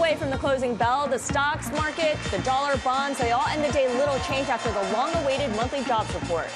away from the closing bell, the stocks market, the dollar, bonds, they all end the day little change after the long-awaited monthly jobs report.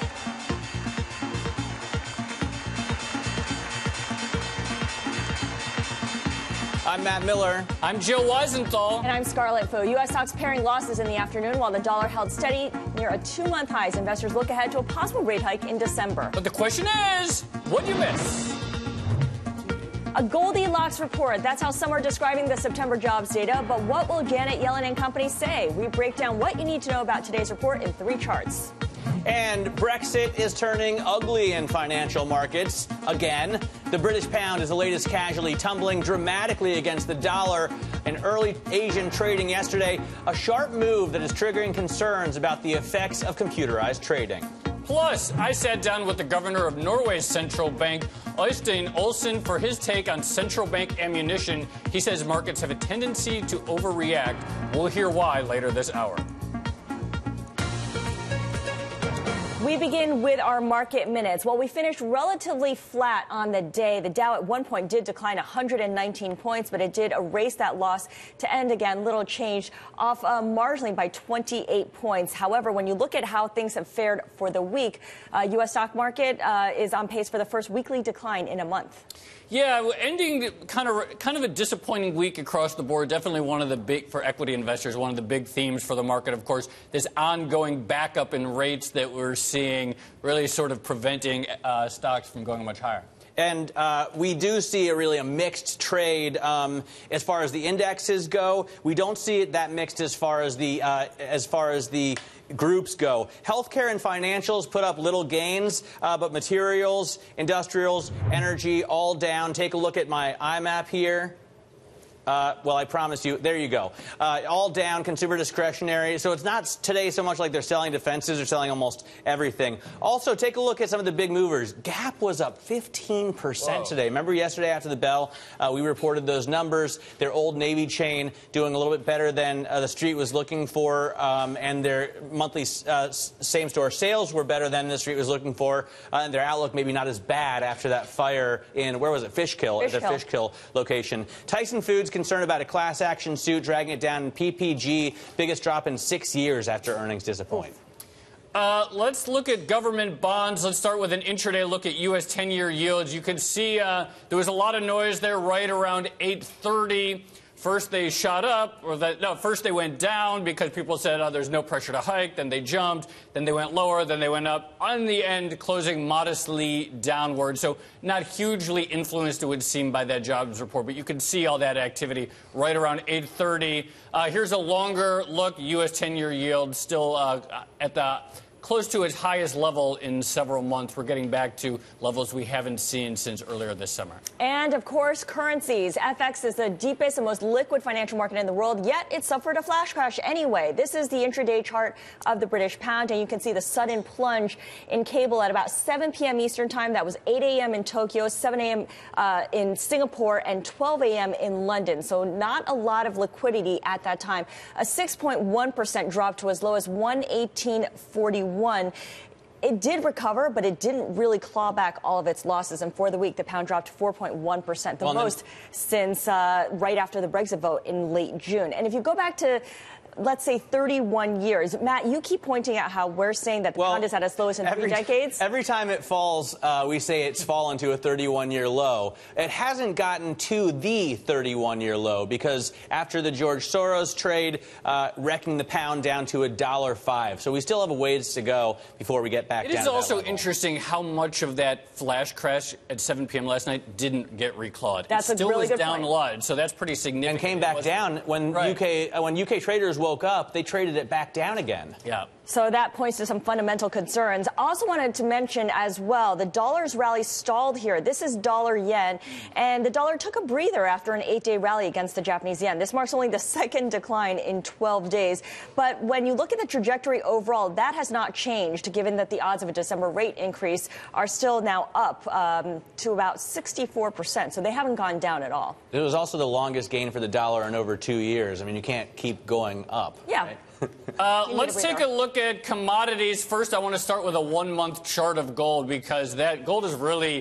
I'm Matt Miller. I'm Jill Weisenthal. And I'm Scarlet. U.S. stocks pairing losses in the afternoon while the dollar held steady near a 2-month high as investors look ahead to a possible rate hike in December. But the question is, what'd you miss? A Goldilocks report. That's how some are describing the September jobs data. But what will Janet Yellen and company say? We break down what you need to know about today's report in 3 charts. And Brexit is turning ugly in financial markets again. The British pound is the latest casualty, tumbling dramatically against the dollar in early Asian trading yesterday. A sharp move that is triggering concerns about the effects of computerized trading. Plus, I sat down with the governor of Norway's central bank, Øystein Olsen, for his take on central bank ammunition. He says markets have a tendency to overreact. We'll hear why later this hour. We begin with our market minutes. Well, we finished relatively flat on the day. The Dow at one point did decline 119 points, but it did erase that loss to end again, little change, off marginally by 28 points. However, when you look at how things have fared for the week, U.S. stock market is on pace for the first weekly decline in a month. Yeah, ending kind of a disappointing week across the board. Definitely one of the big, for equity investors, one of the big themes for the market, of course, this ongoing backup in rates that we're seeing really sort of preventing stocks from going much higher. And we do see a mixed trade as far as the indexes go. We don't see it that mixed as far as the groups go. Healthcare and financials put up little gains, but materials, industrials, energy, all down. Take a look at my IMAP here. Well, I promise you, there you go. All down, consumer discretionary. So it's not today so much like they're selling defenses, they're selling almost everything. Also, take a look at some of the big movers. Gap was up 15% today. Remember yesterday after the bell, we reported those numbers. Their Old Navy chain doing a little bit better than the street was looking for, and their monthly same-store sales were better than the street was looking for, and their outlook maybe not as bad after that fire in, where was it, Fishkill, at the Fishkill location. Tyson Foods concerned about a class action suit dragging it down in PPG, biggest drop in 6 years after earnings disappoint. Let's look at government bonds. Let's start with an intraday look at U.S. 10-year yields. You can see there was a lot of noise there right around 8:30. First they shot up, first they went down because people said, oh, there's no pressure to hike. Then they jumped. Then they went lower. Then they went up. On the end, closing modestly downward. So not hugely influenced, it would seem, by that jobs report. But you can see all that activity right around 8:30. Here's a longer look. U.S. 10-year yield still at the close to its highest level in several months. We're getting back to levels we haven't seen since earlier this summer. And, of course, currencies. FX is the deepest and most liquid financial market in the world, yet it suffered a flash crash anyway. This is the intraday chart of the British pound, and you can see the sudden plunge in cable at about 7 p.m. Eastern time. That was 8 a.m. in Tokyo, 7 a.m. In Singapore, and 12 a.m. in London. So not a lot of liquidity at that time. A 6.1% drop to as low as 118.41. It did recover, but it didn't really claw back all of its losses. And for the week, the pound dropped 4.1%, the most since right after the Brexit vote in late June. And if you go back to, let's say, 31 years. Matt, you keep pointing out how we're saying that the pound is at its lowest in 3 decades. Every time it falls, we say it's fallen to a 31-year low. It hasn't gotten to the 31-year low because after the George Soros trade, wrecking the pound down to $1.05. So we still have a ways to go before we get back down to that level. It is also interesting how much of that flash crash at 7 p.m. last night didn't get reclawed. That's it still a really was good down point. a lot, so that's pretty significant. And came back down when UK traders woke up, they traded it back down again. Yeah. So that points to some fundamental concerns. Also wanted to mention as well, the dollar's rally stalled here. This is dollar yen, and the dollar took a breather after an 8-day rally against the Japanese yen. This marks only the second decline in 12 days. But when you look at the trajectory overall, that has not changed, given that the odds of a December rate increase are still now up to about 64%. So they haven't gone down at all. It was also the longest gain for the dollar in over 2 years. I mean, you can't keep going up. Yeah. Right? Let's take a look at commodities. First, I want to start with a 1-month chart of gold because that gold is really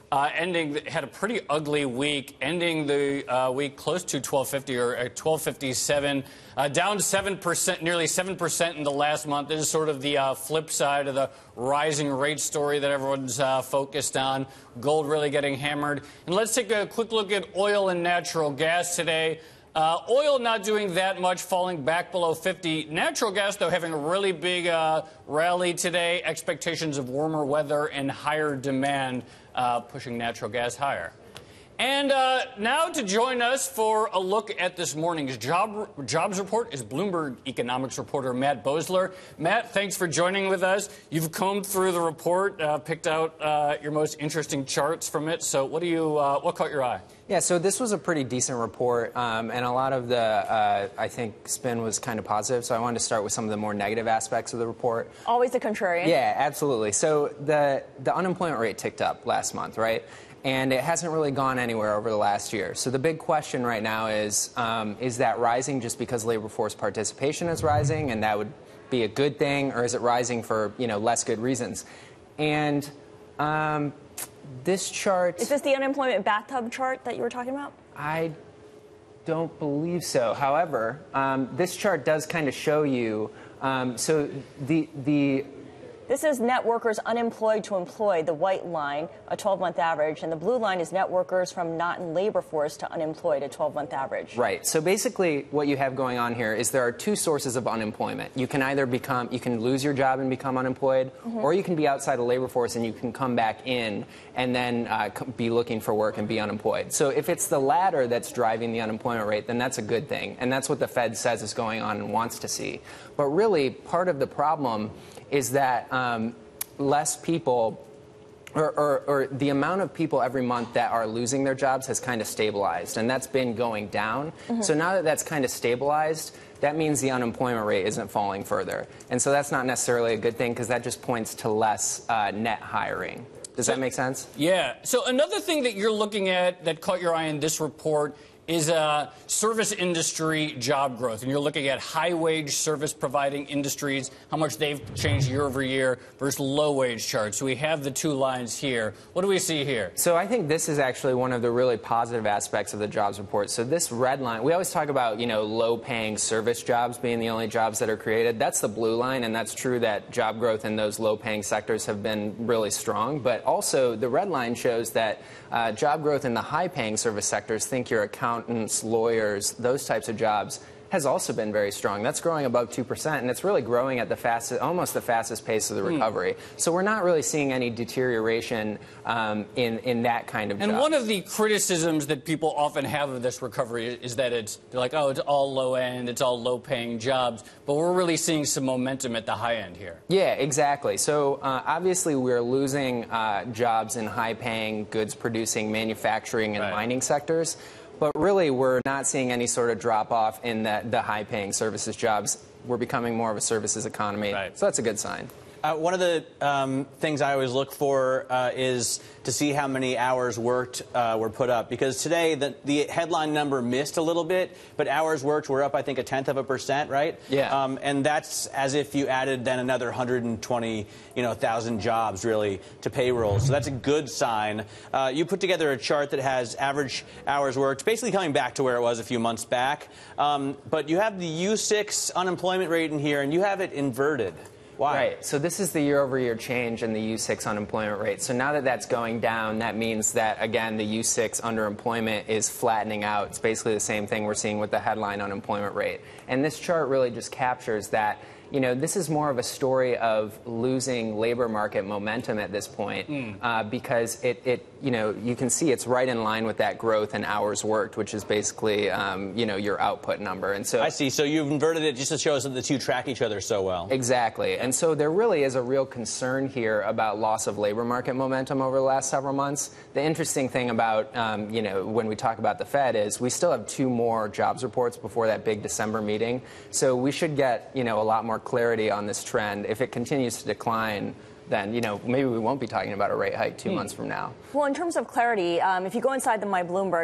had a pretty ugly week, ending the week close to 1250 or 1257, down 7%, nearly 7% in the last month. This is sort of the flip side of the rising rate story that everyone's focused on. Gold really getting hammered. And let's take a quick look at oil and natural gas today. Oil not doing that much, falling back below 50. Natural gas, though, having a really big rally today. Expectations of warmer weather and higher demand pushing natural gas higher. And now to join us for a look at this morning's jobs report is Bloomberg economics reporter Matt Boesler. Matt, thanks for joining with us. You've combed through the report, picked out your most interesting charts from it. So what caught your eye? Yeah, so this was a pretty decent report, and a lot of the, I think, spin was kind of positive. So I wanted to start with some of the more negative aspects of the report. Always the contrarian. Yeah, absolutely. So the unemployment rate ticked up last month, right? And it hasn't really gone anywhere over the last year. So the big question right now is that rising just because labor force participation is rising, and that would be a good thing, or is it rising for, less good reasons? And this chart... Is this the unemployment bathtub chart that you were talking about? I don't believe so. However, this chart does kind of show you, so This is net workers unemployed to employed, the white line, a 12-month average, and the blue line is net workers from not in labor force to unemployed, a 12-month average. Right. So basically what you have going on here is there are two sources of unemployment. You can either you can lose your job and become unemployed, or you can be outside the labor force and you can come back in and then be looking for work and be unemployed. So if it's the latter that's driving the unemployment rate, then that's a good thing. And that's what the Fed says is going on and wants to see. But really, part of the problem is that less people, or the amount of people every month that are losing their jobs has kind of stabilized, and that's been going down. So now that that's kind of stabilized, that means the unemployment rate isn't falling further. And so that's not necessarily a good thing, because that just points to less net hiring. Does that make sense? Yeah. So another thing that you're looking at that caught your eye in this report is service industry job growth. And you're looking at high-wage service-providing industries, how much they've changed year over year versus low-wage charts. So we have the two lines here. What do we see here? So I think this is actually one of the really positive aspects of the jobs report. So this red line, we always talk about, low-paying service jobs being the only jobs that are created. That's the blue line, and that's true that job growth in those low-paying sectors have been really strong. But also the red line shows that job growth in the high-paying service sectors, think your accountants, lawyers, those types of jobs, has also been very strong. That's growing above 2%, and it's really growing at the fastest, almost the fastest pace of the recovery. So we're not really seeing any deterioration in that kind of job. And one of the criticisms that people often have of this recovery is that they're like, oh, it's all low end, it's all low paying jobs, but we're really seeing some momentum at the high end here. Yeah, exactly. So obviously we're losing jobs in high paying, goods producing, manufacturing and mining sectors. But really, we're not seeing any sort of drop-off in the high-paying services jobs. We're becoming more of a services economy, so that's a good sign. One of the things I always look for is to see how many hours worked were put up. Because today, the headline number missed a little bit, but hours worked were up, I think, 0.1%, right? Yeah. And that's as if you added then another 120,000 jobs, really, to payroll. So that's a good sign. You put together a chart that has average hours worked, basically coming back to where it was a few months back. But you have the U6 unemployment rate in here, and you have it inverted. Why? Right. So this is the year-over-year change in the U6 unemployment rate. So now that that's going down, that means that, again, the U6 underemployment is flattening out. It's basically the same thing we're seeing with the headline unemployment rate. And this chart really just captures that. This is more of a story of losing labor market momentum at this point because you can see it's right in line with that growth in hours worked, which is basically, your output number. And so I see. So you've inverted it just to show us that the two track each other so well. Exactly. And so there really is a real concern here about loss of labor market momentum over the last several months. The interesting thing about, when we talk about the Fed is we still have 2 more jobs reports before that big December meeting. So we should get, a lot more clarity on this trend. If it continues to decline, then, maybe we won't be talking about a rate hike 2 months from now. Well, in terms of clarity, if you go inside the My Bloomberg,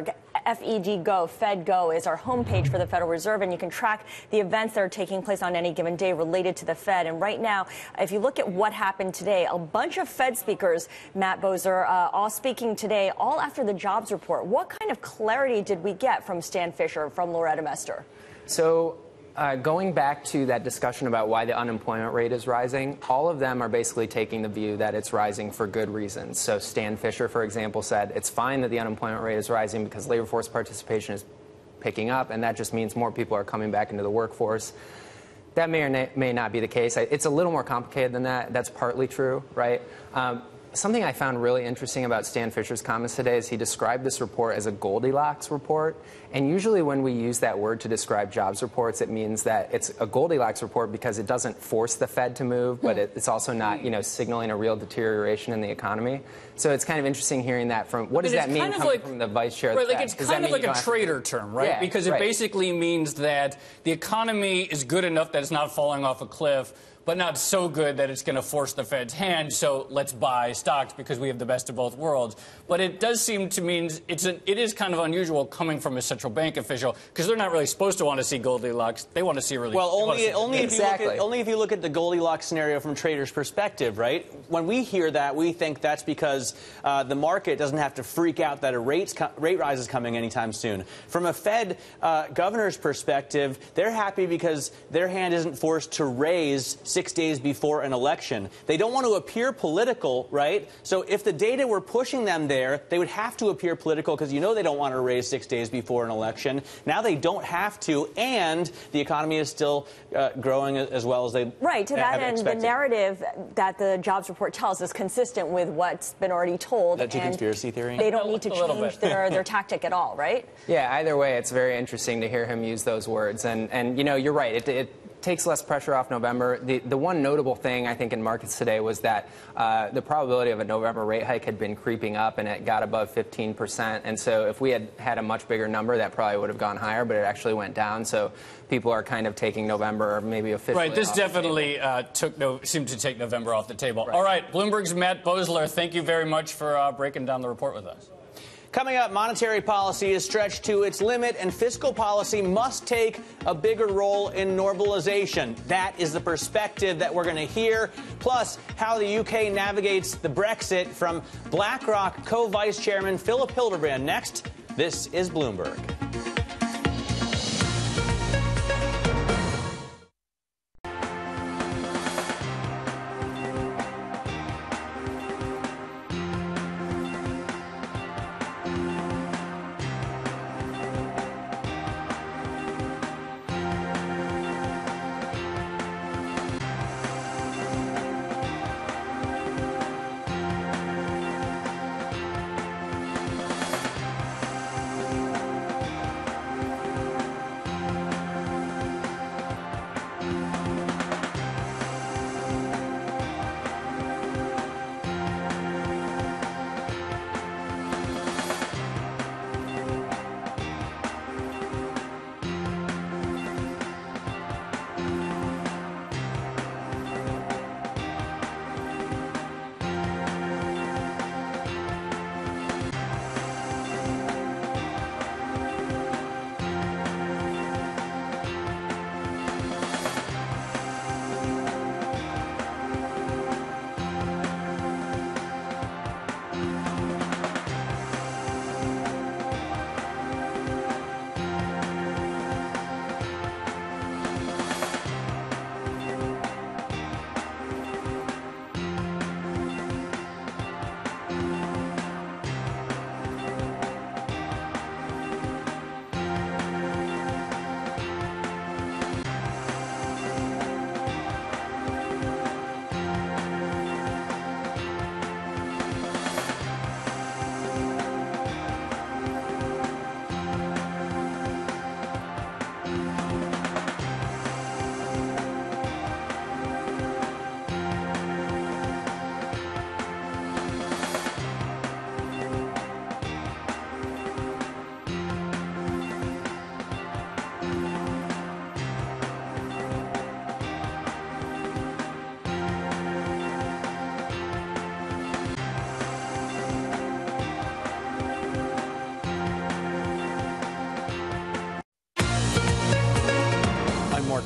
FED Fed Go is our homepage for the Federal Reserve, and you can track the events that are taking place on any given day related to the Fed. And right now, if you look at what happened today, a bunch of Fed speakers, Matt Bozer, all speaking today, all after the jobs report. What kind of clarity did we get from Stan Fisher, from Loretta Mester? So going back to that discussion about why the unemployment rate is rising, all of them are basically taking the view that it's rising for good reasons. So Stan Fisher, for example, said it's fine that the unemployment rate is rising because labor force participation is picking up, and that just means more people are coming back into the workforce. That may or may not be the case. It's a little more complicated than that. That's partly true, right? Something I found really interesting about Stan Fisher's comments today is he described this report as a Goldilocks report. And usually when we use that word to describe jobs reports, it means that it's a Goldilocks report because it doesn't force the Fed to move, but it's also not, signaling a real deterioration in the economy. So it's kind of interesting hearing that from, what does that mean coming from the vice chair of the Fed? Right, it's kind of like a trader term, right? Yeah, because it basically means that the economy is good enough that it's not falling off a cliff, but not so good that it's going to force the Fed's hand, so let's buy stocks because we have the best of both worlds. But it does seem to mean it is kind of unusual coming from a central bank official, because they're not really supposed to want to see Goldilocks. They want to see really... Well, only if you look at the Goldilocks scenario from traders' perspective, right? When we hear that, we think that's because the market doesn't have to freak out that a rate rise is coming anytime soon. From a Fed governor's perspective, they're happy because their hand isn't forced to raise 6 days before an election. They don't want to appear political, right? So if the data were pushing them there, they would have to appear political because they don't want to raise 6 days before an election. Now they don't have to, and the economy is still growing as well as they Right, to that end, the narrative that the jobs report tells is consistent with what's been already told. That's a conspiracy theory? They don't need to change their tactic at all, right? Yeah, either way, it's very interesting to hear him use those words. And you're right. It takes less pressure off November. The one notable thing, I think, in markets today was that the probability of a November rate hike had been creeping up, and it got above 15%. And so if we had had a much bigger number, that probably would have gone higher, but it actually went down. So people are kind of taking November maybe officially Right, this definitely seemed to take November off the table. Right. All right, Bloomberg's Matt Bozer, thank you very much for breaking down the report with us. Coming up, monetary policy is stretched to its limit, and fiscal policy must take a bigger role in normalization. That is the perspective that we're going to hear, plus how the UK navigates the Brexit from BlackRock co-vice chairman Philip Hildebrand. Next, this is Bloomberg.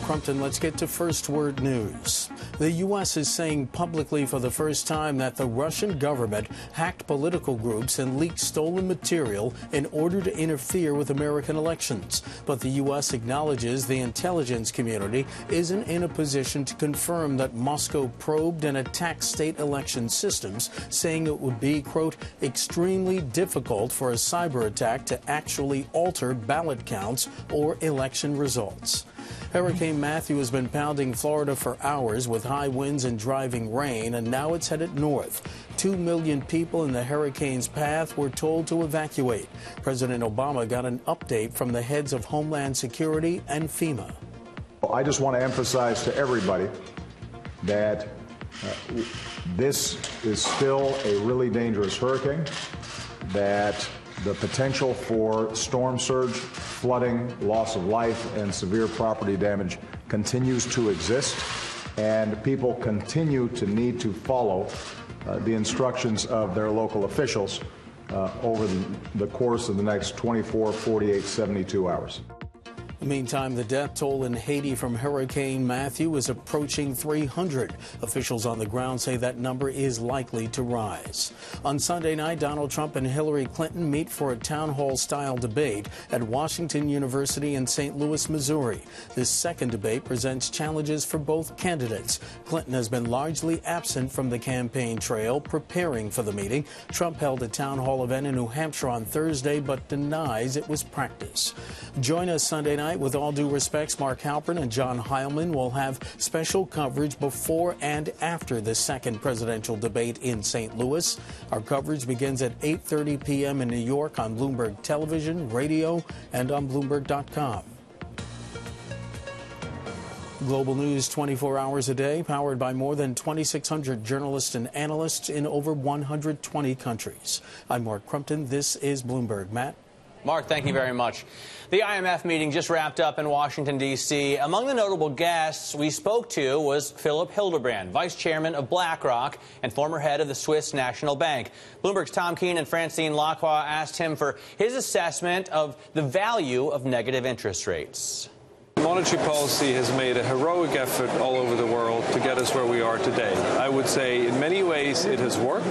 Crumpton. Let's get to First Word News. The U.S. is saying publicly for the first time that the Russian government hacked political groups and leaked stolen material in order to interfere with American elections. But the U.S. acknowledges the intelligence community isn't in a position to confirm that Moscow probed and attacked state election systems, saying it would be, quote, extremely difficult for a cyber attack to actually alter ballot counts or election results. Hurricane Matthew has been pounding Florida for hours with high winds and driving rain, and now it's headed north. 2 million people in the hurricane's path were told to evacuate. President Obama got an update from the heads of Homeland Security and FEMA. I just want to emphasize to everybody that this is still a really dangerous hurricane, that the potential for storm surge, flooding, loss of life, and severe property damage continues to exist, and people continue to need to follow the instructions of their local officials over the course of the next 24, 48, 72 hours. Meantime, the death toll in Haiti from Hurricane Matthew is approaching 300. Officials on the ground say that number is likely to rise. On Sunday night, Donald Trump and Hillary Clinton meet for a town hall-style debate at Washington University in St. Louis, Missouri. This second debate presents challenges for both candidates. Clinton has been largely absent from the campaign trail, preparing for the meeting. Trump held a town hall event in New Hampshire on Thursday, but denies it was practice. Join us Sunday night. With all due respects, Mark Halpern and John Heilman will have special coverage before and after the second presidential debate in St. Louis. Our coverage begins at 8:30 p.m. in New York on Bloomberg Television, radio, and on Bloomberg.com. Global news 24 hours a day, powered by more than 2,600 journalists and analysts in over 120 countries. I'm Mark Crumpton. This is Bloomberg. Matt? Mark, thank you very much. The IMF meeting just wrapped up in Washington, D.C. Among the notable guests we spoke to was Philip Hildebrand, vice chairman of BlackRock and former head of the Swiss National Bank. Bloomberg's Tom Keene and Francine Lacroix asked him for his assessment of the value of negative interest rates. Monetary policy has made a heroic effort all over the world to get us where we are today. I would say in many ways it has worked.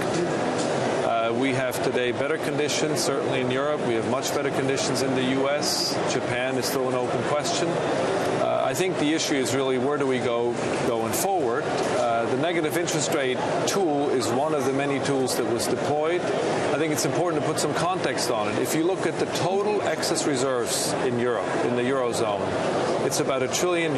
We have today better conditions, certainly in Europe. We have much better conditions in the U.S. Japan is still an open question. I think the issue is really where do we go going forward. The negative interest rate tool is one of the many tools that was deployed. I think it's important to put some context on it. If you look at the total excess reserves in Europe, in the Eurozone, it's about €1 trillion.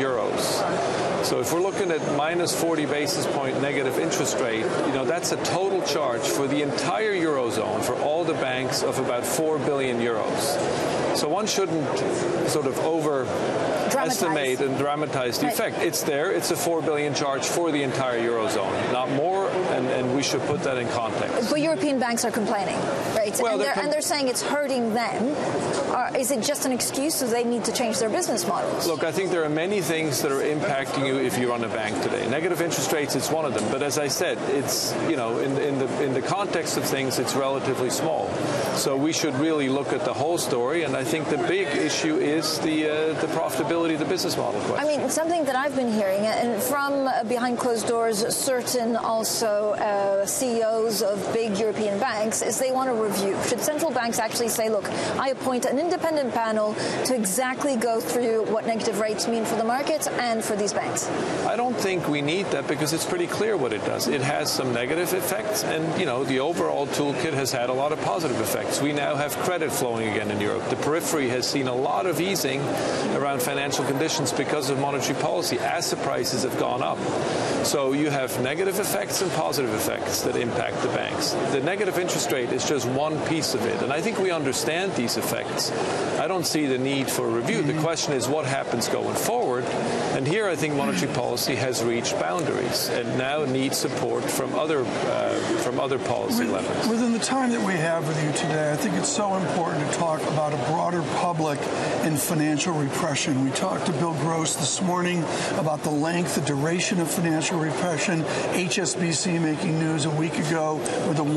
So if we're looking at minus 40 basis point negative interest rate, that's a total charge for the entire Eurozone, for all the banks, of about €4 billion. So one shouldn't sort of overestimate and dramatize the effect. It's there. It's a $4 billion charge for the entire Eurozone, not more, and we should put that in context. But European banks are complaining, right? Well, and they're saying it's hurting them. Is it just an excuse so they need to change their business models? Look, I think there are many things that are impacting you if you run a bank today. Negative interest rates is one of them. But as I said, it's, in the context of things, it's relatively small. So we should really look at the whole story. And I think the big issue is the profitability of the business model question. I mean, something that I've been hearing, and from behind closed doors, certain also CEOs of big European banks, is they want a review. Should central banks actually say, look, I appoint an independent panel to exactly go through what negative rates mean for the markets and for these banks? I don't think we need that because it's pretty clear what it does. It has some negative effects, and, the overall toolkit has had a lot of positive effects. We now have credit flowing again in Europe. The periphery has seen a lot of easing around financial conditions because of monetary policy. Asset prices have gone up. So you have negative effects and positive effects that impact the banks. The negative interest rate is just one piece of it, and I think we understand these effects. I don't see the need for a review. The question is what happens going forward, and here I think monetary policy has reached boundaries and now needs support from other policy levers. Within the time that we have with you today, I think it's so important to talk about a broader public in financial repression. We talked to Bill Gross this morning about the length, the duration of financial repression. HSBC making news a week ago with a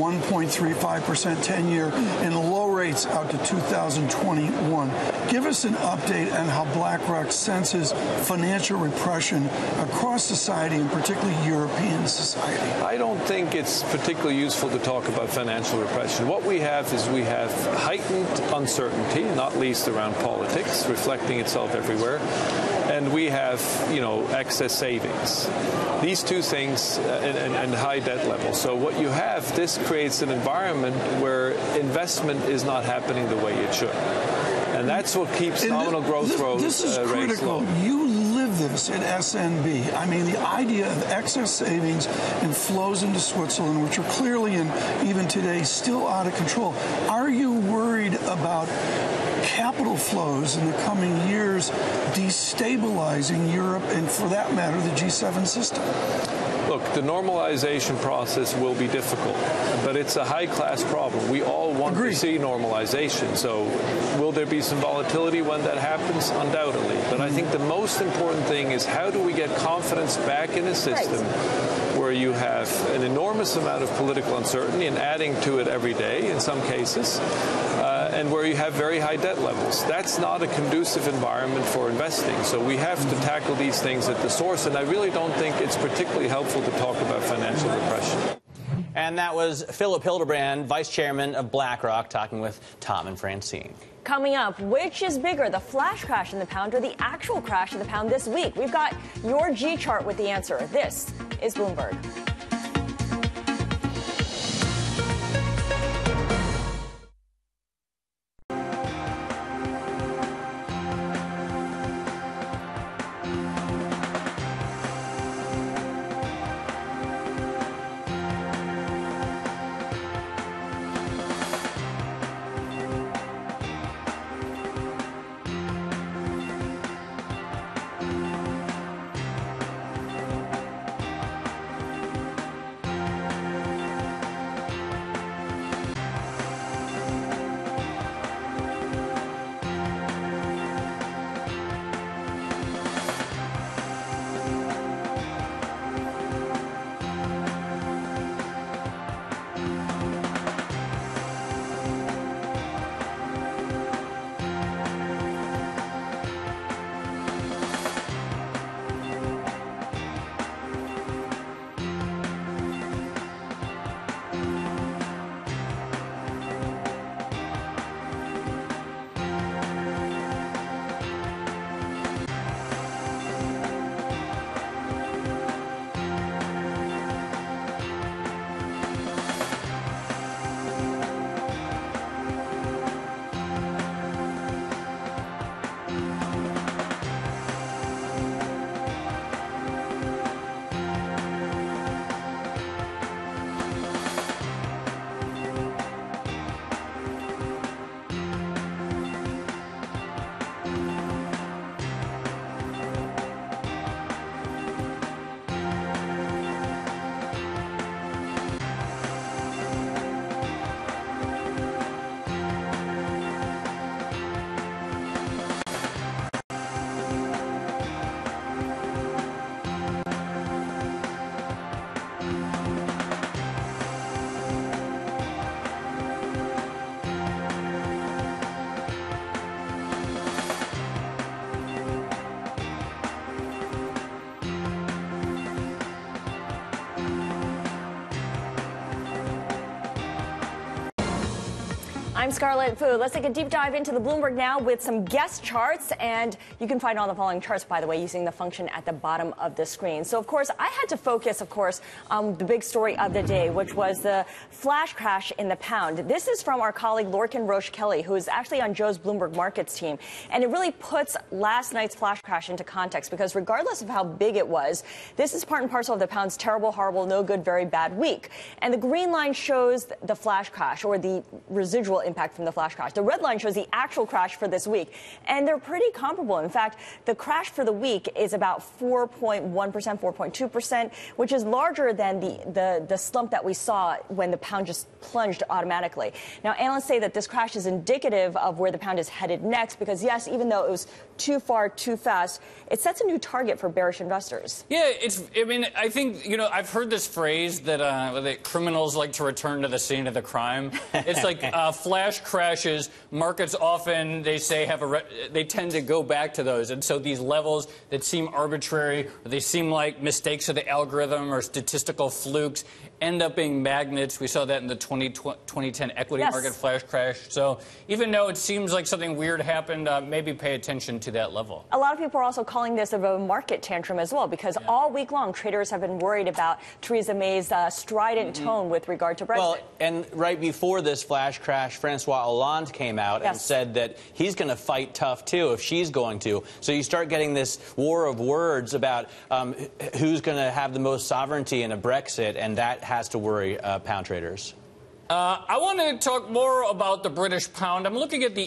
1.35% 10-year and low rates out to 2021. Give us an update on how BlackRock senses financial financial repression across society, and particularly European society? I don't think it's particularly useful to talk about financial repression. What we have is we have heightened uncertainty, not least around politics, reflecting itself everywhere. And we have, excess savings. These two things and high debt levels. So what you have, this creates an environment where investment is not happening the way it should. And that's what keeps nominal growth rates low. This is critical. You live this at SNB. I mean, the idea of excess savings and flows into Switzerland, which are clearly and even today still out of control. Are you worried about capital flows in the coming years destabilizing Europe and, for that matter, the G7 system? Look, the normalization process will be difficult, but it's a high-class problem. We all want to see normalization. So will there be some volatility when that happens? Undoubtedly. But I think the most important thing is how do we get confidence back in a system where you have an enormous amount of political uncertainty and adding to it every day in some cases, and where you have very high debt levels. That's not a conducive environment for investing. So we have to tackle these things at the source, and I really don't think it's particularly helpful to talk about financial repression. And that was Philip Hildebrand, Vice Chairman of BlackRock, talking with Tom and Francine. Coming up, which is bigger, the flash crash in the pound or the actual crash in the pound this week? We've got your G chart with the answer. This is Bloomberg. I'm Scarlet Fu. Let's take a deep dive into the Bloomberg now with some guest charts. And you can find all the following charts, by the way, using the function at the bottom of the screen. So, of course, I had to focus, of course, on the big story of the day, which was the flash crash in the pound. This is from our colleague Lorcan Roche-Kelly, who is actually on Joe's Bloomberg Markets team. And it really puts last night's flash crash into context, because regardless of how big it was, this is part and parcel of the pound's terrible, horrible, no good, very bad week. And the green line shows the flash crash, or the residual impact from the flash crash. The red line shows the actual crash for this week. And they're pretty comparable. In fact, the crash for the week is about 4.1%, 4.2%, which is larger than the slump that we saw when the pound just plunged automatically. Now, analysts say that this crash is indicative of where the pound is headed next, because, yes, even though it was too far, too fast, it sets a new target for bearish investors. Yeah, I think, I've heard this phrase that criminals like to return to the scene of the crime. It's like flash flash crashes, markets often, they say, they tend to go back to those. And so these levels that seem arbitrary, or they seem like mistakes of the algorithm or statistical flukes, end up being magnets. We saw that in the 2010 equity market flash crash. So even though it seems like something weird happened, maybe pay attention to that level. A lot of people are also calling this a market tantrum as well, because all week long, traders have been worried about Theresa May's strident tone with regard to Brexit. Well, and right before this flash crash, Francois Hollande came out and said that he's going to fight tough, too, if she's going to. So you start getting this war of words about who's going to have the most sovereignty in a Brexit, and that has to worry pound traders. I want to talk more about the British pound. I'm looking at the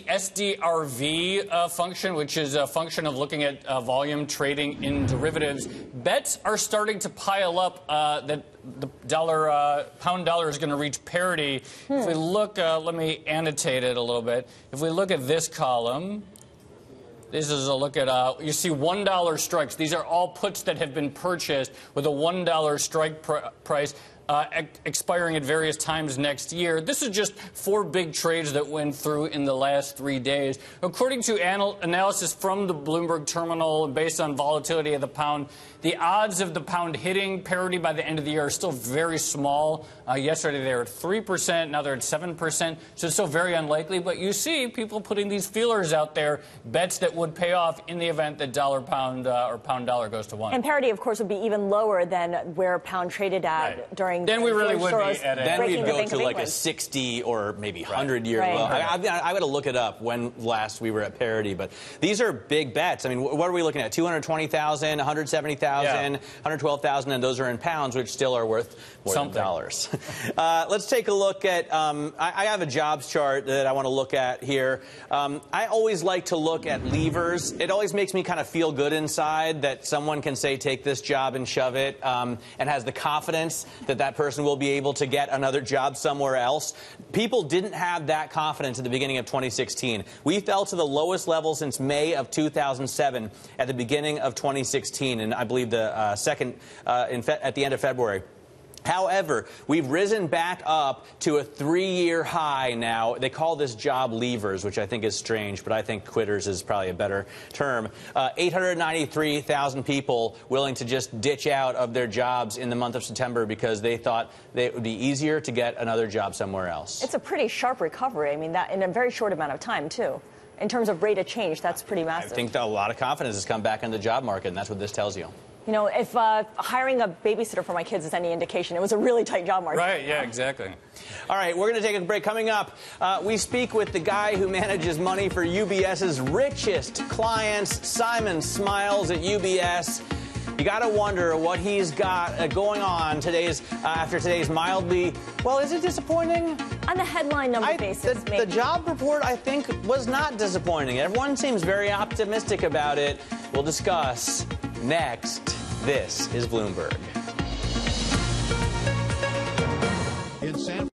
SDRV function, which is a function of looking at volume trading in derivatives. Bets are starting to pile up that the pound dollar is going to reach parity. If we look, let me annotate it a little bit. If we look at this column, this is a look at, you see $1 strikes. These are all puts that have been purchased with a $1 strike price. Expiring at various times next year. This is just 4 big trades that went through in the last 3 days. According to analysis from the Bloomberg terminal, based on volatility of the pound, the odds of the pound hitting parity by the end of the year are still very small. Yesterday they were at 3%, now they're at 7%, so it's still very unlikely. But you see people putting these feelers out there, bets that would pay off in the event that dollar-pound or pound-dollar goes to 1. And parity, of course, would be even lower than where pound traded at during. Then we really would be at it. Then we'd go to like a 60 or maybe 100-year low. I've got to look it up when last we were at parity. But these are big bets. I mean, what are we looking at? 220,000, 170,000, 112,000, and those are in pounds, which still are worth more than dollars. Let's take a look at. I have a jobs chart that I want to look at here. I always like to look at levers. It always makes me kind of feel good inside that someone can say, take this job and shove it, and has the confidence that that person will be able to get another job somewhere else. People didn't have that confidence at the beginning of 2016. We fell to the lowest level since May of 2007 at the beginning of 2016, and I believe the second at the end of February. However, we've risen back up to a 3-year high now. They call this job levers, which I think is strange, but I think quitters is probably a better term. 893,000 people willing to just ditch out of their jobs in the month of September because they thought it would be easier to get another job somewhere else. It's a pretty sharp recovery. I mean, that in a very short amount of time, too. In terms of rate of change, that's pretty massive. I think that a lot of confidence has come back in the job market, and that's what this tells you. You know, if hiring a babysitter for my kids is any indication, it was a really tight job market. Right, yeah, exactly. All right, we're going to take a break. Coming up, we speak with the guy who manages money for UBS's richest clients, Simon Smiles at UBS. You got to wonder what he's got going on after today's mildly, well, is it disappointing? On the headline number basis, maybe. The job report, I think, was not disappointing. Everyone seems very optimistic about it. We'll discuss next. This is Bloomberg. In San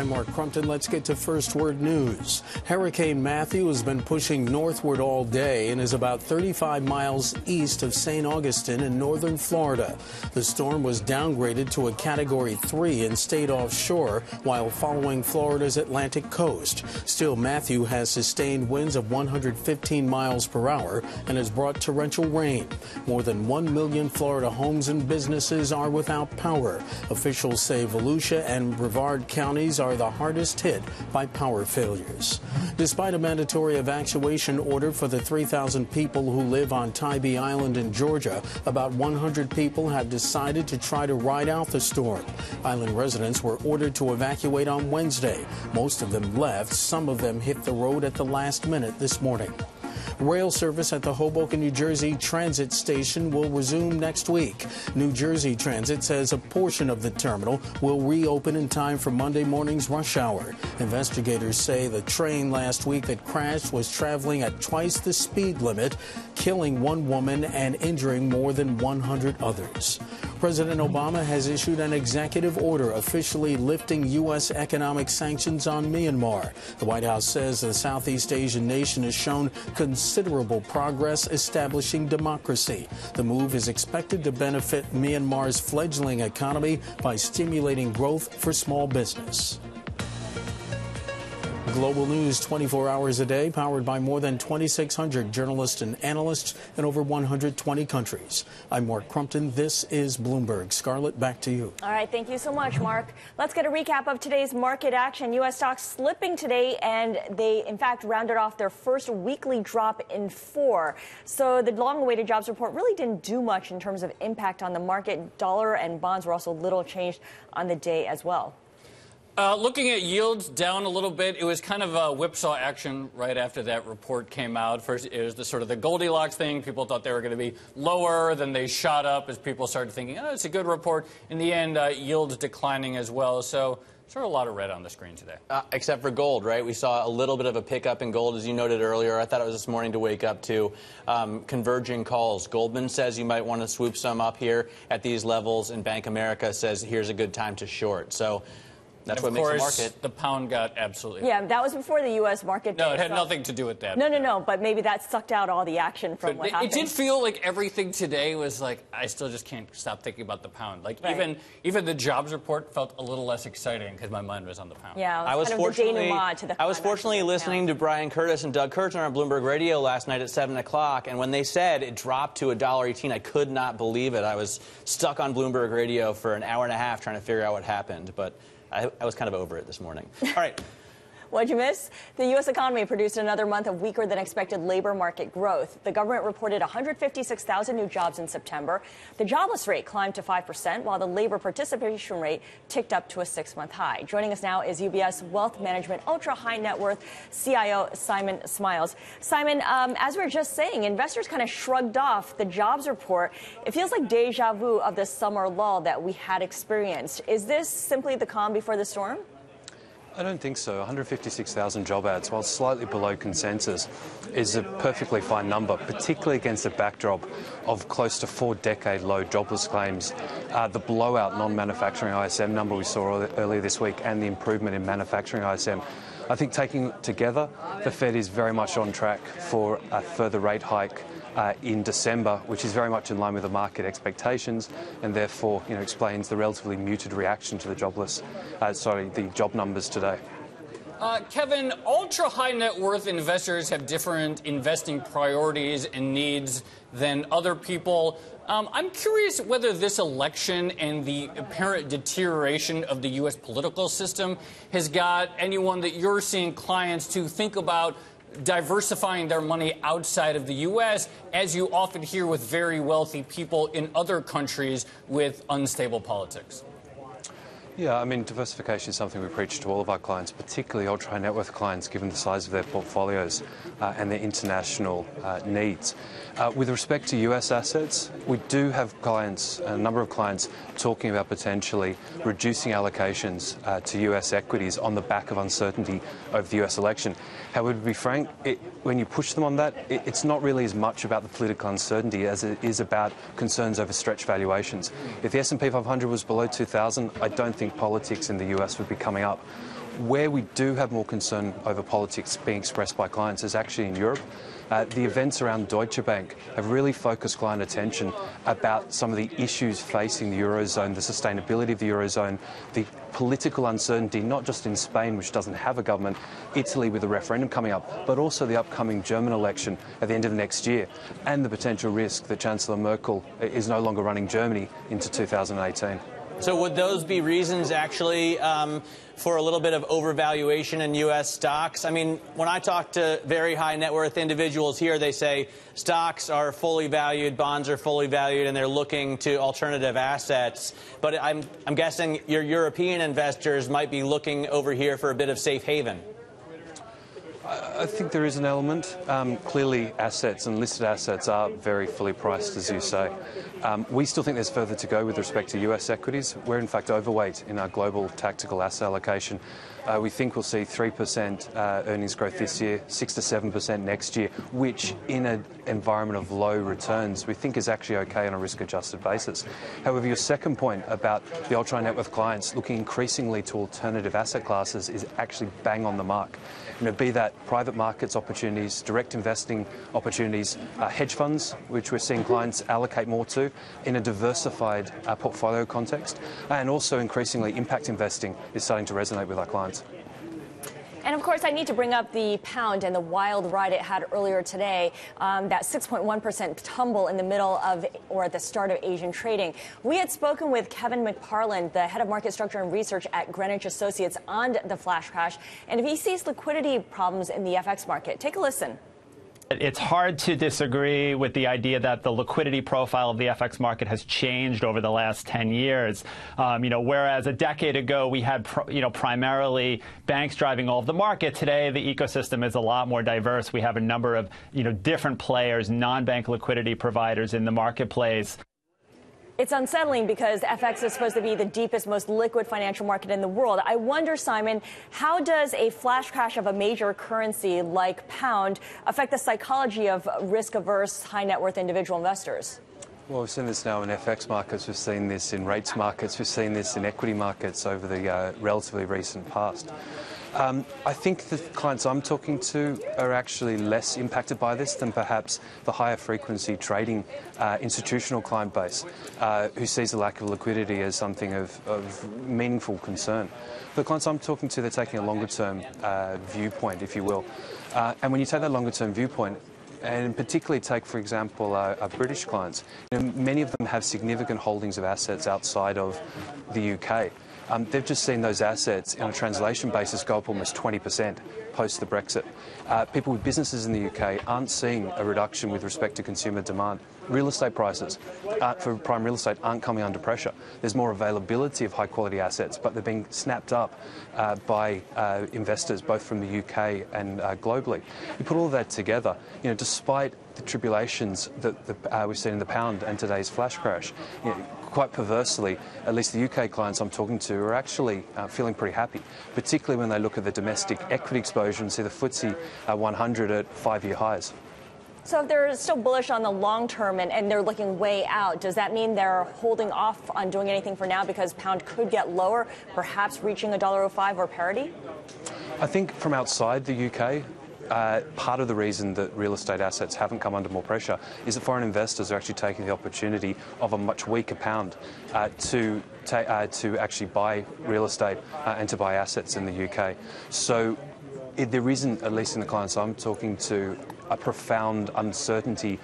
I'm Mark Crumpton. Let's get to First Word News. Hurricane Matthew has been pushing northward all day and is about 35 miles east of St. Augustine in northern Florida. The storm was downgraded to a Category 3 and stayed offshore while following Florida's Atlantic coast. Still, Matthew has sustained winds of 115 miles per hour and has brought torrential rain. More than 1 million Florida homes and businesses are without power. Officials say Volusia and Brevard counties are the hardest hit by power failures. Despite a mandatory evacuation order for the 3,000 people who live on Tybee Island in Georgia, about 100 people have decided to try to ride out the storm. Island residents were ordered to evacuate on Wednesday. Most of them left. Some of them hit the road at the last minute this morning. Rail service at the Hoboken, New Jersey transit station will resume next week. New Jersey Transit says a portion of the terminal will reopen in time for Monday morning's rush hour. Investigators say the train last week that crashed was traveling at twice the speed limit, killing one woman and injuring more than 100 others. President Obama has issued an executive order officially lifting U.S. economic sanctions on Myanmar. The White House says the Southeast Asian nation has shown considerable progress establishing democracy. The move is expected to benefit Myanmar's fledgling economy by stimulating growth for small business. Global news 24 hours a day, powered by more than 2,600 journalists and analysts in over 120 countries. I'm Mark Crumpton. This is Bloomberg. Scarlet, back to you. All right. Thank you so much, Mark. Let's get a recap of today's market action. U.S. stocks slipping today, and they, in fact, rounded off their first weekly drop in 4. So the long-awaited jobs report really didn't do much in terms of impact on the market. Dollar and bonds were also little changed on the day as well. Looking at yields down a little bit, it was kind of a whipsaw action right after that report came out. First, it was the sort of the Goldilocks thing. People thought they were going to be lower, then they shot up as people started thinking, oh, it's a good report. In the end, yields declining as well. So sort of a lot of red on the screen today. Except for gold, right? We saw a little bit of a pickup in gold, as you noted earlier. I thought it was this morning to wake up to converging calls. Goldman says you might want to swoop some up here at these levels, and Bank of America says here's a good time to short. So that's what makes the market. The pound got absolutely. Yeah, that was before the U.S. market. No, it had nothing to do with that. No. But maybe that sucked out all the action from what happened. It did feel like everything today was like, I still just can't stop thinking about the pound. Like even the jobs report felt a little less exciting because my mind was on the pound. Yeah, I was fortunately listening to Brian Curtis and Doug Kurtz on Bloomberg Radio last night at 7 o'clock, and when they said it dropped to $1.18, I could not believe it. I was stuck on Bloomberg Radio for an hour and a half trying to figure out what happened, but I was kind of over it this morning. All right. What'd you miss? The U.S. economy produced another month of weaker than expected labor market growth. The government reported 156,000 new jobs in September. The jobless rate climbed to 5%, while the labor participation rate ticked up to a 6-month high. Joining us now is UBS Wealth Management Ultra High Net Worth CIO Simon Smiles. Simon, as we were just saying, investors kind of shrugged off the jobs report. It feels like deja vu of the summer lull that we had experienced. Is this simply the calm before the storm? I don't think so. 156,000 job ads, while slightly below consensus, is a perfectly fine number, particularly against a backdrop of close to 4-decade low jobless claims. The blowout non-manufacturing ISM number we saw earlier this week and the improvement in manufacturing ISM. I think taking together, the Fed is very much on track for a further rate hike in December, which is very much in line with the market expectations, and therefore, explains the relatively muted reaction to the the job numbers today. Kevin, ultra-high net worth investors have different investing priorities and needs than other people. I'm curious whether this election and the apparent deterioration of the U.S. political system has got anyone that you're seeing clients to think about diversifying their money outside of the U.S., as you often hear with very wealthy people in other countries with unstable politics. Yeah, I mean, diversification is something we preach to all of our clients, particularly ultra-high net worth clients, given the size of their portfolios and their international needs. With respect to US assets, we do have clients, a number of clients, talking about potentially reducing allocations to US equities on the back of uncertainty over the US election. However, to be frank, when you push them on that, it's not really as much about the political uncertainty as it is about concerns over stretch valuations. If the S&P 500 was below 2,000, I don't think think politics in the US would be coming up. Where we do have more concern over politics being expressed by clients is actually in Europe. The events around Deutsche Bank have really focused client attention about some of the issues facing the Eurozone, the sustainability of the Eurozone, the political uncertainty, not just in Spain, which doesn't have a government, Italy with a referendum coming up, but also the upcoming German election at the end of next year, and the potential risk that Chancellor Merkel is no longer running Germany into 2018. So would those be reasons actually for a little bit of overvaluation in U.S. stocks? I mean, when I talk to very high net worth individuals here, they say stocks are fully valued, bonds are fully valued, and they're looking to alternative assets. But I'm guessing your European investors might be looking over here for a bit of safe haven. I think there is an element. Clearly, assets and listed assets are very fully priced, as you say. We still think there's further to go with respect to US equities. We're, in fact, overweight in our global tactical asset allocation. We think we'll see 3% earnings growth this year, 6 to 7% next year, which, in an environment of low returns, we think is actually okay on a risk-adjusted basis. However, your second point about the ultra-net-worth clients looking increasingly to alternative asset classes is actually bang on the mark. Be that private markets opportunities, direct investing opportunities, hedge funds, which we're seeing clients allocate more to in a diversified portfolio context, and also increasingly impact investing is starting to resonate with our clients. And of course, I need to bring up the pound and the wild ride it had earlier today, that 6.1% tumble in the middle of or at the start of Asian trading. We had spoken with Kevin McParland, the head of market structure and research at Greenwich Associates, on the flash crash, and if he sees liquidity problems in the FX market. Take a listen. It's hard to disagree with the idea that the liquidity profile of the FX market has changed over the last 10 years. Whereas a decade ago we had, primarily banks driving all of the market, today the ecosystem is a lot more diverse. We have a number of, different players, non-bank liquidity providers in the marketplace. It's unsettling because FX is supposed to be the deepest, most liquid financial market in the world. I wonder, Simon, how does a flash crash of a major currency like pound affect the psychology of risk-averse, high-net-worth individual investors? Well, we've seen this now in FX markets, we've seen this in rates markets, we've seen this in equity markets over the relatively recent past. I think the clients I'm talking to are actually less impacted by this than perhaps the higher frequency trading institutional client base, who sees the lack of liquidity as something of meaningful concern. The clients I'm talking to, they're taking a longer term viewpoint, if you will. And when you take that longer term viewpoint, and particularly take, for example, our British clients, many of them have significant holdings of assets outside of the UK. They've just seen those assets on a translation basis go up almost 20% post the Brexit. People with businesses in the UK aren't seeing a reduction with respect to consumer demand. Real estate prices for prime real estate aren't coming under pressure. There's more availability of high quality assets, but they're being snapped up by investors both from the UK and globally. You put all of that together, despite the tribulations that we've seen in the pound and today's flash crash, quite perversely, at least the UK clients I'm talking to are actually feeling pretty happy, particularly when they look at the domestic equity exposure and see the FTSE 100 at 5-year highs. So if they're still bullish on the long term and they're looking way out, does that mean they're holding off on doing anything for now because pound could get lower, perhaps reaching $1.05 or parity? I think from outside the UK, part of the reason that real estate assets haven't come under more pressure is that foreign investors are actually taking the opportunity of a much weaker pound to actually buy real estate and to buy assets in the UK. So there isn't, at least in the clients I'm talking to, a profound uncertainty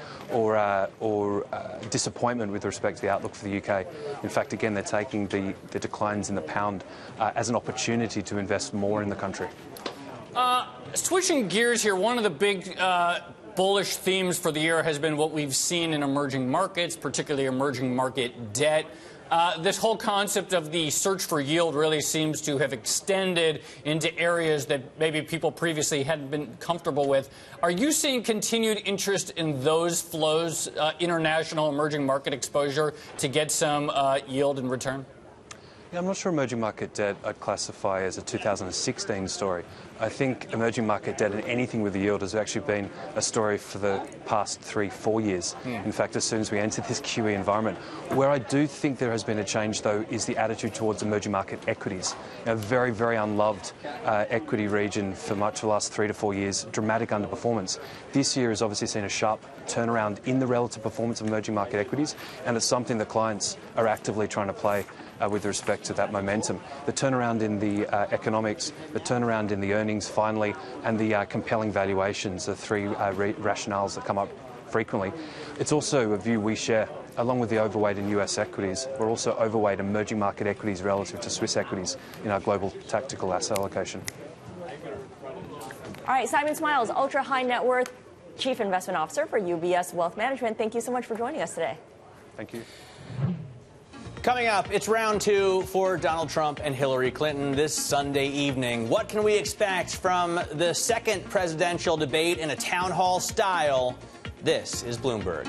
or disappointment with respect to the outlook for the UK. In fact, again, they're taking the declines in the pound as an opportunity to invest more in the country. Switching gears here, one of the big bullish themes for the year has been what we've seen in emerging markets, particularly emerging market debt. This whole concept of the search for yield really seems to have extended into areas that maybe people previously hadn't been comfortable with. Are you seeing continued interest in those flows, international emerging market exposure, to get some yield in return? Yeah, I'm not sure emerging market debt I'd classify as a 2016 story. I think emerging market debt and anything with the yield has actually been a story for the past 3-4 years. In fact, as soon as we entered this QE environment. Where I do think there has been a change, though, is the attitude towards emerging market equities. A very, very unloved equity region for much of the last 3 to 4 years, dramatic underperformance. This year has obviously seen a sharp turnaround in the relative performance of emerging market equities, and it's something that clients are actively trying to play with respect to that momentum. The turnaround in the economics, the turnaround in the earnings finally, and the compelling valuations are three rationales that come up frequently. It's also a view we share. Along with the overweight in US equities, we're also overweight emerging market equities relative to Swiss equities in our global tactical asset allocation. All right, Simon Smiles, Ultra High Net Worth Chief Investment Officer for UBS Wealth Management. Thank you so much for joining us today. Thank you. Coming up, it's round 2 for Donald Trump and Hillary Clinton this Sunday evening. What can we expect from the second presidential debate in a town hall style? This is Bloomberg.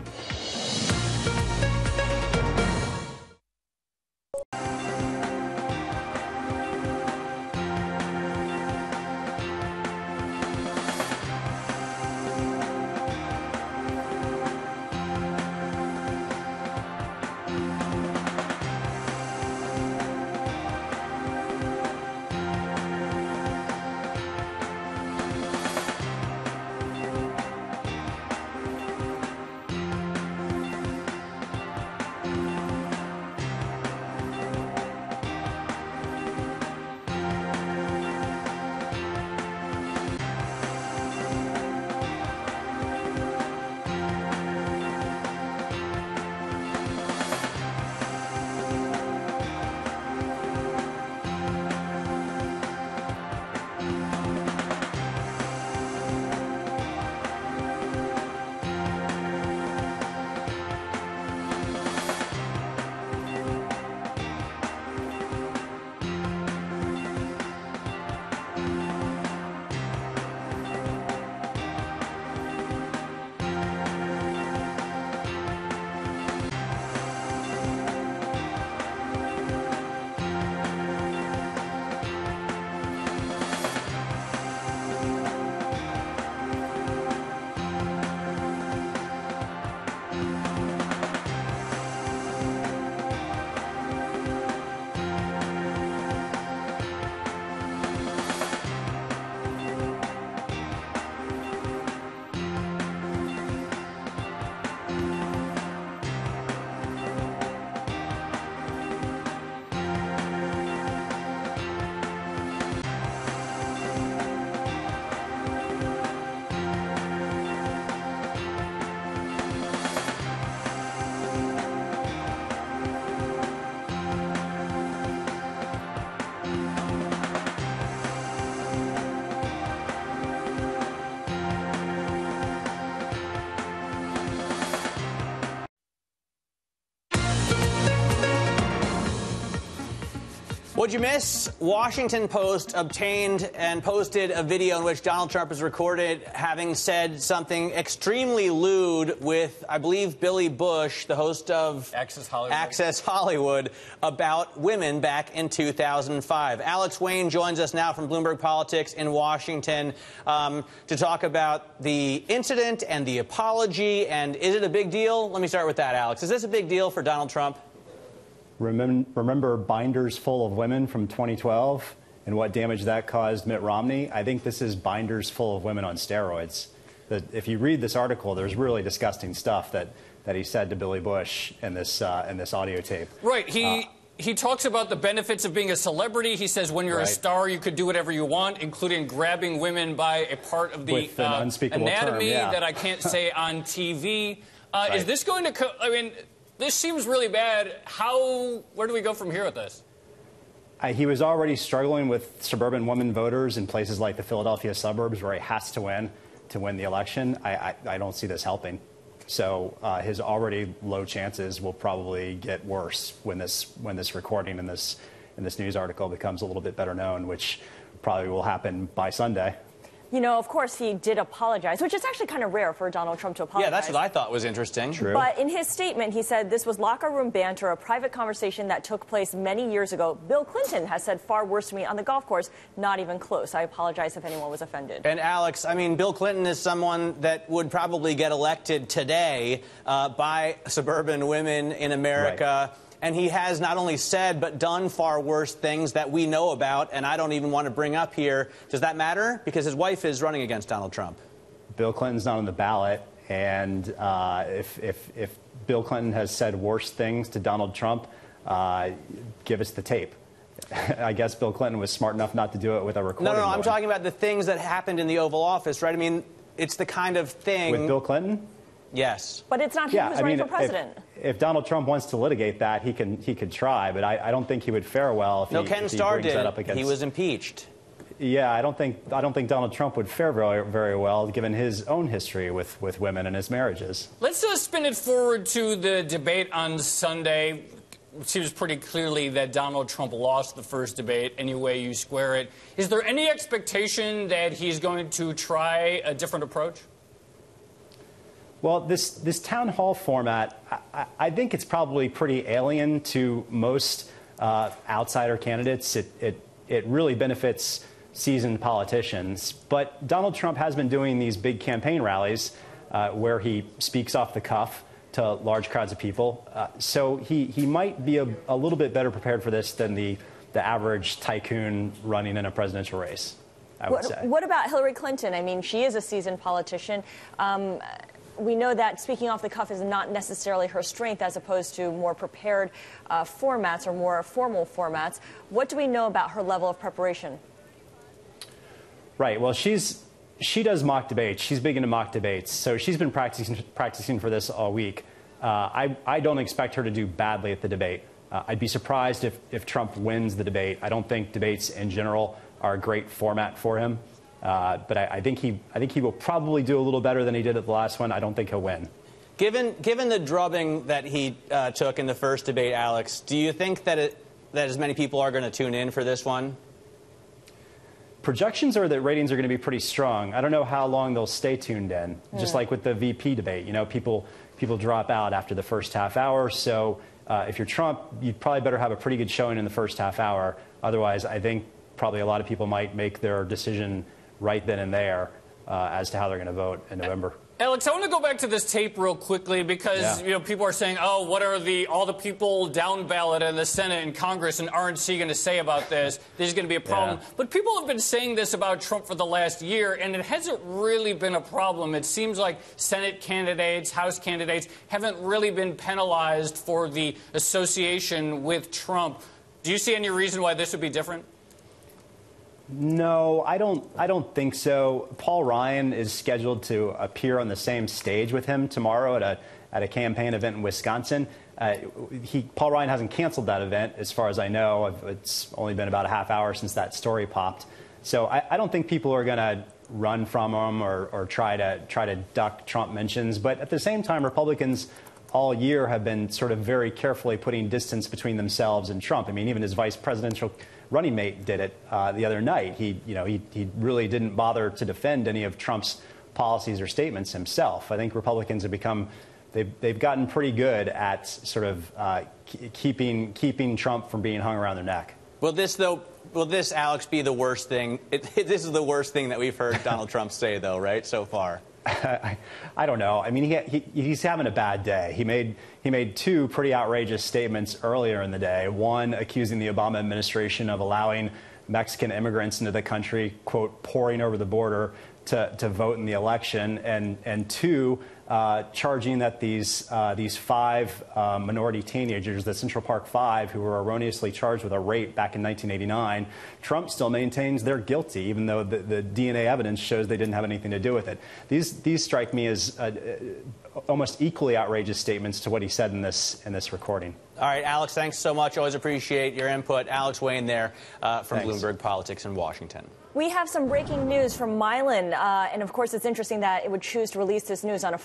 What'd you miss? Washington Post obtained and posted a video in which Donald Trump is recorded having said something extremely lewd with, I believe, Billy Bush, the host of Access Hollywood, about women back in 2005. Alex Wayne joins us now from Bloomberg Politics in Washington to talk about the incident and the apology. And is it a big deal? Let me start with that, Alex. Is this a big deal for Donald Trump? Remember binders full of women from 2012 and what damage that caused Mitt Romney? I think this is binders full of women on steroids. If you read this article, there's really disgusting stuff that he said to Billy Bush in this audio tape. Right. He talks about the benefits of being a celebrity. He says when you're a star, you could do whatever you want, including grabbing women by a part of the anatomy that I can't say on TV. Is this going to I mean, this seems really bad. Where do we go from here with this? He was already struggling with suburban women voters in places like the Philadelphia suburbs where he has to win the election. I don't see this helping. So his already low chances will probably get worse when this recording and this news article becomes a little bit better known, which probably will happen by Sunday. You know, of course, he did apologize, which is actually kind of rare for Donald Trump to apologize. Yeah, that's what I thought was interesting. True. But in his statement, he said this was locker room banter, a private conversation that took place many years ago. Bill Clinton has said far worse to me on the golf course, not even close. I apologize if anyone was offended. And Alex, I mean, Bill Clinton is someone that would probably get elected today by suburban women in America. Right. And he has not only said but done far worse things that we know about, and I don't even want to bring up here. Does that matter? Because his wife is running against Donald Trump. Bill Clinton's not on the ballot, and if Bill Clinton has said worse things to Donald Trump, give us the tape. I guess Bill Clinton was smart enough not to do it with a recording. No, I'm talking about the things that happened in the Oval Office, right? I mean, it's the kind of thing... With Bill Clinton? Yes. But it's not him who's running for president. If Donald Trump wants to litigate that, he could try, but I don't think he would fare well if Ken Starr did. That up against... He was impeached. Yeah, I don't think Donald Trump would fare very well given his own history with women and his marriages. Let's spin it forward to the debate on Sunday. It seems pretty clearly that Donald Trump lost the first debate any way you square it. Is there any expectation that he's going to try a different approach? Well, this town hall format, I think it's probably pretty alien to most outsider candidates. It really benefits seasoned politicians. But Donald Trump has been doing these big campaign rallies where he speaks off the cuff to large crowds of people. So he might be a little bit better prepared for this than the average tycoon running in a presidential race, I would say. What about Hillary Clinton? I mean, she is a seasoned politician. We know that speaking off the cuff is not necessarily her strength as opposed to more prepared formats or more formal formats. What do we know about her level of preparation? Right. Well, she does mock debates. She's big into mock debates. So she's been practicing for this all week. I don't expect her to do badly at the debate. I'd be surprised if Trump wins the debate. I don't think debates in general are a great format for him. But I think he will probably do a little better than he did at the last one. I don't think he'll win. Given the drubbing that he took in the first debate, Alex, do you think that as many people are going to tune in for this one? Projections are that ratings are going to be pretty strong. I don't know how long they'll stay tuned in. Just like with the VP debate, you know, people drop out after the first half hour. So if you're Trump, you'd probably better have a pretty good showing in the first half hour. Otherwise, I think probably a lot of people might make their decision right then and there as to how they're going to vote in November. Alex, I want to go back to this tape real quickly because you know people are saying, "Oh, what are all the people down ballot in the Senate and Congress and RNC going to say about this? This is going to be a problem." Yeah. But people have been saying this about Trump for the last year, and it hasn't really been a problem. It seems like Senate candidates, House candidates haven't really been penalized for the association with Trump. Do you see any reason why this would be different? No, I don't think so. Paul Ryan is scheduled to appear on the same stage with him tomorrow at a campaign event in Wisconsin. Paul Ryan hasn't canceled that event, as far as I know. It's only been about a half hour since that story popped. So I don't think people are going to run from him or try to duck Trump mentions. But at the same time, Republicans all year have been sort of very carefully putting distance between themselves and Trump. I mean, even his vice presidential running mate did it the other night. He really didn't bother to defend any of Trump's policies or statements himself. I think Republicans have they've gotten pretty good at sort of keeping Trump from being hung around their neck. Will this, Alex, be the worst thing? This is the worst thing that we've heard Donald Trump say, though, right, so far? I don't know. I mean, he's having a bad day. He made two pretty outrageous statements earlier in the day. One, accusing the Obama administration of allowing Mexican immigrants into the country, quote, pouring over the border to vote in the election, and two, charging that these five minority teenagers, the Central Park Five, who were erroneously charged with a rape back in 1989, Trump still maintains they're guilty, even though the DNA evidence shows they didn't have anything to do with it. These strike me as almost equally outrageous statements to what he said in this recording. All right, Alex, thanks so much. Always appreciate your input. Alex Wayne there from Thanks. Bloomberg Politics in Washington. We have some breaking news from Milan, and of course it's interesting that it would choose to release this news on a Friday.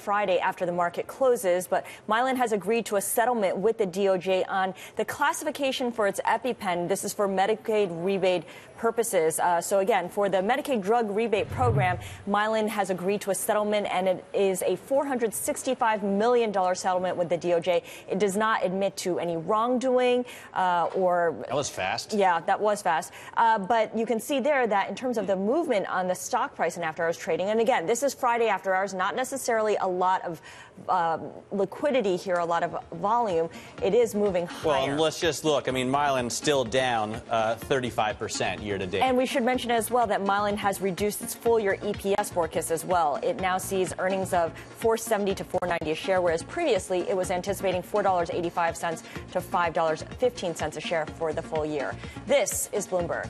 Friday after the market closes. But Mylan has agreed to a settlement with the DOJ on the classification for its EpiPen. This is for Medicaid rebate purposes. So again, for the Medicaid drug rebate program, Mylan has agreed to a settlement, and it is a $465 million settlement with the DOJ. It does not admit to any wrongdoing or... That was fast. Yeah, that was fast. But you can see there that in terms of the movement on the stock price and after hours trading, and again, this is Friday after hours, not necessarily a lot of liquidity here, a lot of volume. It is moving higher. Well, let's just look. I mean, Mylan's still down 35% year to date. And we should mention as well that Mylan has reduced its full-year EPS forecast as well. It now sees earnings of $4.70 to $4.90 a share, whereas previously it was anticipating $4.85 to $5.15 a share for the full year. This is Bloomberg.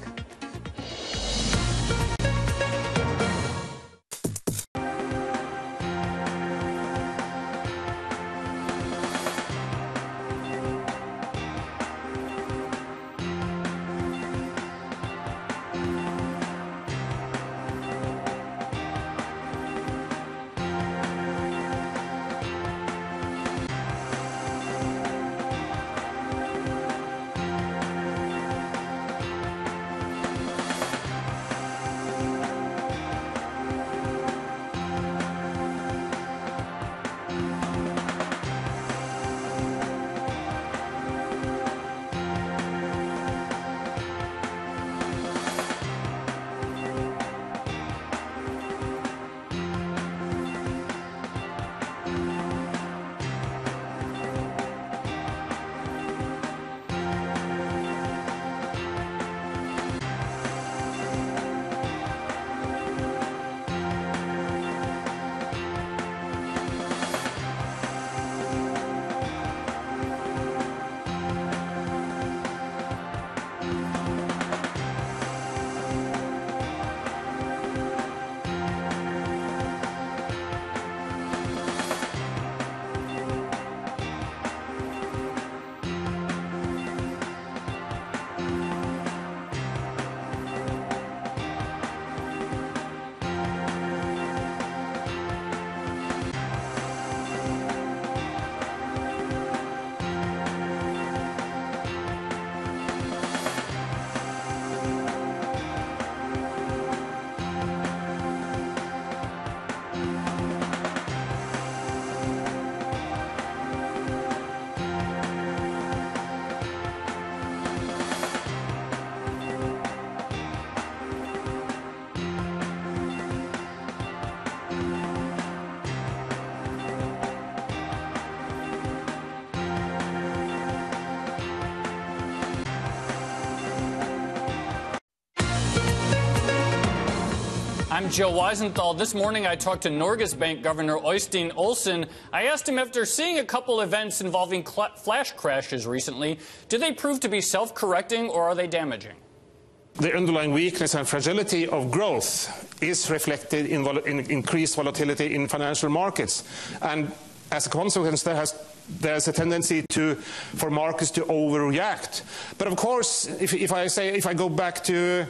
I'm Joe Weisenthal. This morning I talked to Norges Bank Governor Øystein Olsen. I asked him, after seeing a couple events involving flash crashes recently, do they prove to be self-correcting or are they damaging? The underlying weakness and fragility of growth is reflected in increased volatility in financial markets. And as a consequence, there's a tendency for markets to overreact. But of course, if I go back to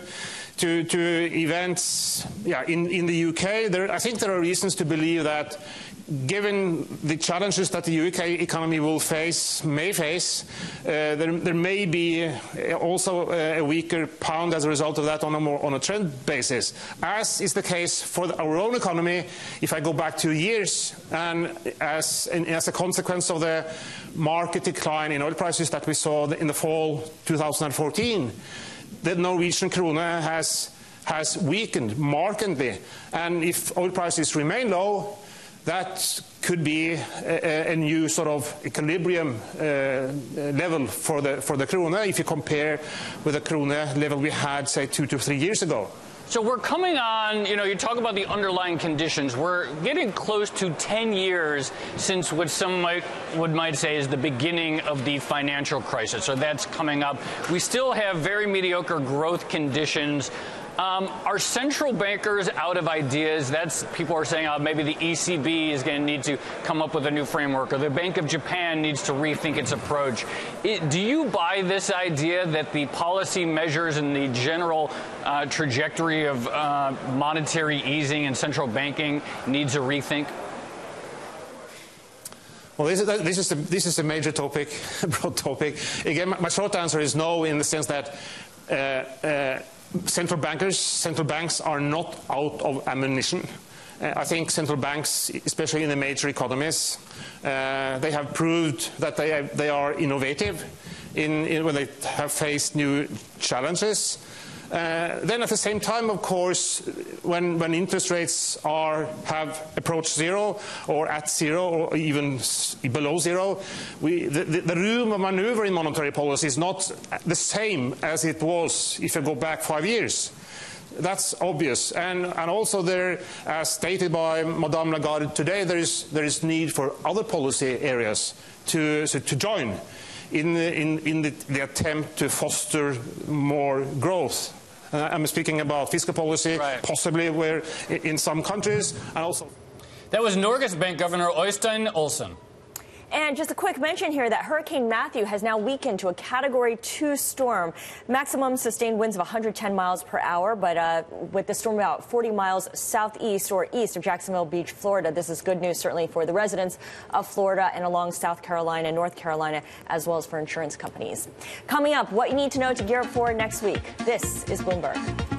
events in the UK, I think there are reasons to believe that, given the challenges that the UK economy may face, there may be also a weaker pound as a result of that on a trend basis, as is the case for our own economy. If I go back 2 years, and as a consequence of the market decline in oil prices that we saw in the fall 2014, the Norwegian krone has weakened markedly, and if oil prices remain low, that could be a new sort of equilibrium level for the krone if you compare with the krone level we had, say, 2 to 3 years ago. So we're coming on, you talk about the underlying conditions. We're getting close to 10 years since what some might say is the beginning of the financial crisis. So that's coming up. We still have very mediocre growth conditions. Are central bankers out of ideas? People are saying maybe the ECB is going to need to come up with a new framework, or the Bank of Japan needs to rethink its approach. Do you buy this idea that the policy measures and the general trajectory of monetary easing and central banking needs a rethink? Well, this is a major topic, broad topic. Again, my short answer is no, in the sense that central banks are not out of ammunition. I think central banks, especially in the major economies, they have proved that they are innovative when they have faced new challenges. Then at the same time, of course, when interest rates have approached zero or at zero or even below zero, the room of maneuver in monetary policy is not the same as it was if you go back 5 years. That's obvious, and also there, as stated by Madame Lagarde today, there is need for other policy areas to join in the attempt to foster more growth. I'm speaking about fiscal policy, right, possibly where in some countries, and also. That was Norges Bank Governor Øystein Olsen. And just a quick mention here that Hurricane Matthew has now weakened to a Category 2 storm. Maximum sustained winds of 110 miles per hour, but with the storm about 40 miles southeast or east of Jacksonville Beach, Florida. This is good news, certainly, for the residents of Florida and along South Carolina and North Carolina, as well as for insurance companies. Coming up, what you need to know to gear up for next week. This is Bloomberg.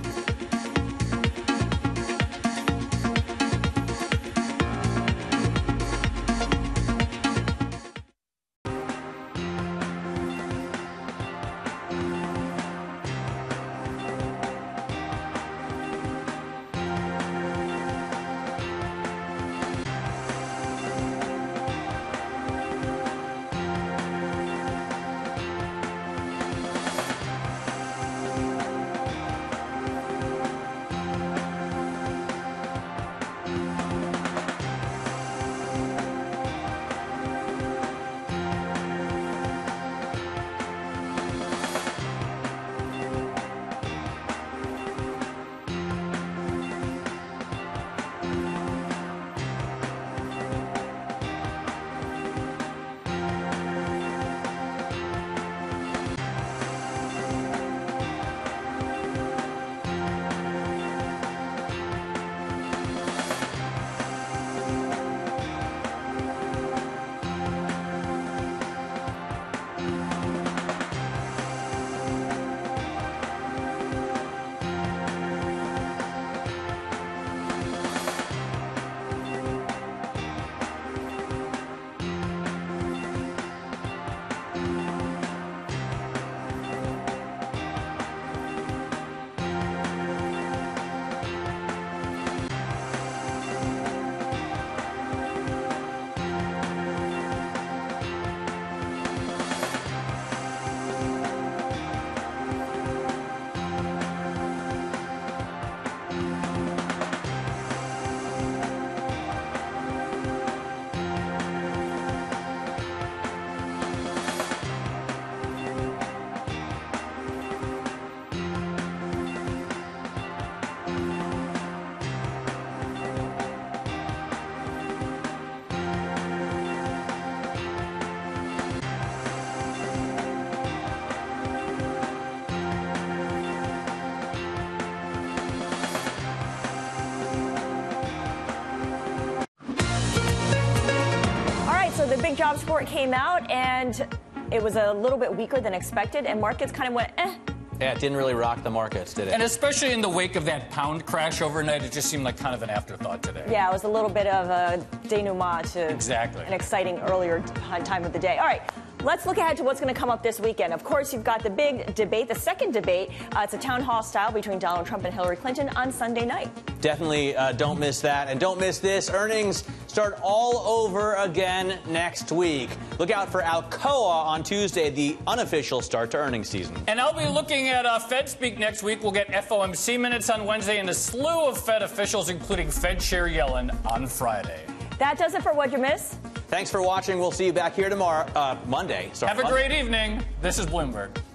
The big jobs report came out, and it was a little bit weaker than expected, and markets kind of went, eh. Yeah, it didn't really rock the markets, did it? And especially in the wake of that pound crash overnight, it just seemed like kind of an afterthought today. Yeah, it was a little bit of a denouement to an exciting earlier time of the day. All right. Let's look ahead to what's going to come up this weekend. Of course, you've got the big debate, the second debate. It's a town hall style between Donald Trump and Hillary Clinton on Sunday night. Definitely don't miss that. And don't miss this. Earnings start all over again next week. Look out for Alcoa on Tuesday, the unofficial start to earnings season. And I'll be looking at Fed speak next week. We'll get FOMC minutes on Wednesday and a slew of Fed officials, including Fed Chair Yellen, on Friday. That does it for What You Miss. Thanks for watching. We'll see you back here tomorrow, Monday. Have a great evening. This is Bloomberg.